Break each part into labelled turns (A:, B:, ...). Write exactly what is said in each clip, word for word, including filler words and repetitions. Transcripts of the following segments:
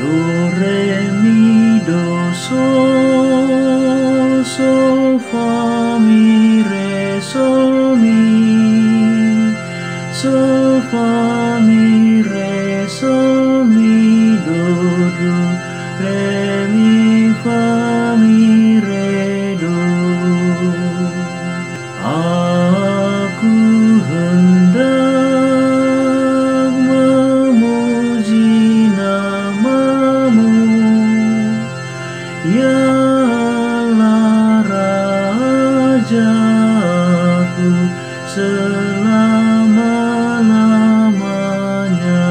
A: Do, re, mi, do, sol, sol, fa, mi, re, sol, mi, sol, fa, mi, re, sol, mi, do, do, re, mi, fa, mi, re, do. Aku hendak memuji namamu, ya Allah Rajaku selama-lamanya.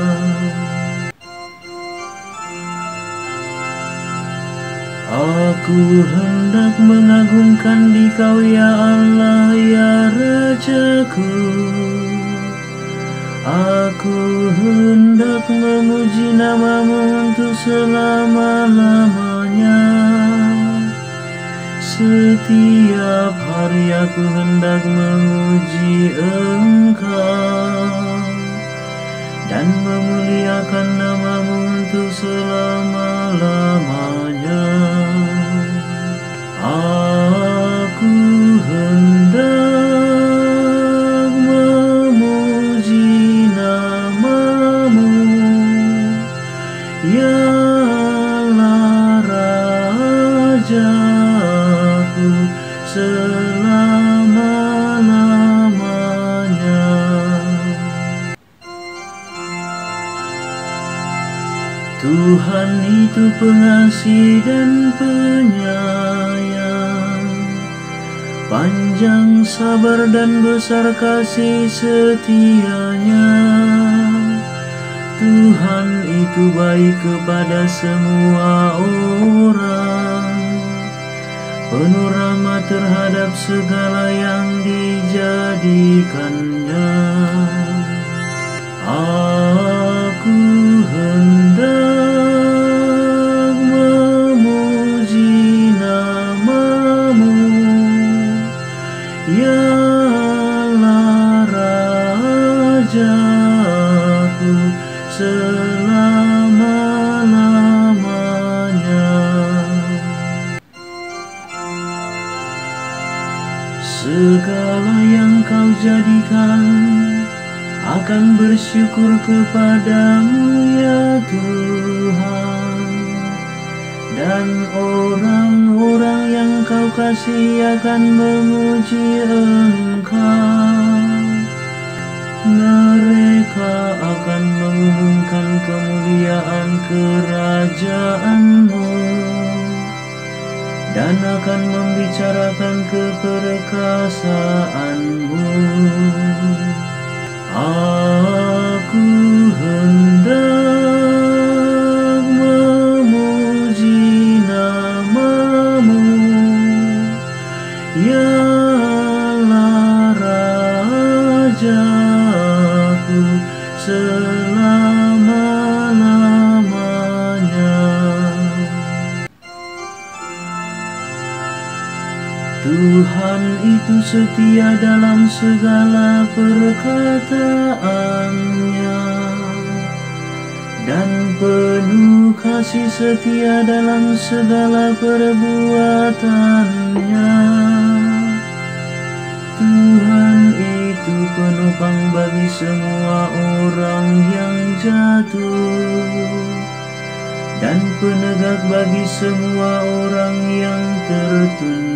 A: Aku hendak mengagungkan Dikau ya Allah ya Rajaku. Aku hendak memuji namamu untuk selama-lamanya. Setiap hari aku hendak memuji Engkau dan memuliakan namamu untuk selama-lamanya. Aku hendak memuji namamu, ya Allah Rajaku selama-lamanya. Tuhan itu pengasih dan penyayang, panjang sabar dan besar kasih setianya. Tuhan itu baik kepada semua orang, penuh rahmat terhadap segala yang dijadikannya. Aku hendak memuji namamu, ya Allah Rajaku selama-lamanya. Segala yang Kau jadikan akan bersyukur kepadamu ya Tuhan, dan orang-orang yang Kau kasih akan memuji Engkau. Mereka akan mengumumkan kemuliaan kerajaan-Mu dan akan membicarakan keperkasaan-Mu. Aku hendak memuji namamu, ya Allah Rajaku selama-lamanya. Tuhan itu setia dalam segala perkataannya dan penuh kasih setia dalam segala perbuatannya. Tuhan itu penopang bagi semua orang yang jatuh dan penegak bagi semua orang yang tertunduk.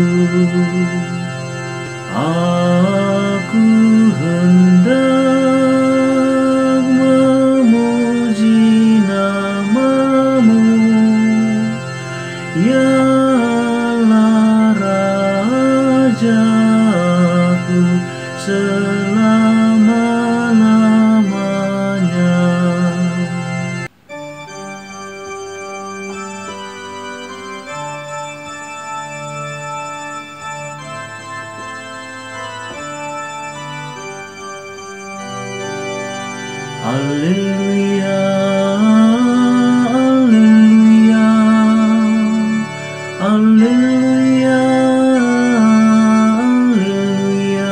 A: Aku hendak memuji namamu, ya Allah Rajaku selama-lamanya. Haleluya, haleluya, haleluya, haleluya.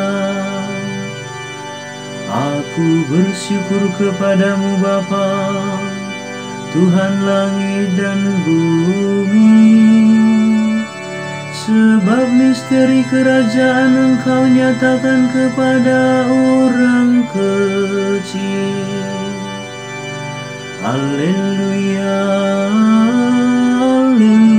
A: Aku bersyukur kepadamu Bapa, Tuhan langit dan bumi. Sebab misteri kerajaan Engkau nyatakan kepada orang kecil. Haleluya, haleluya.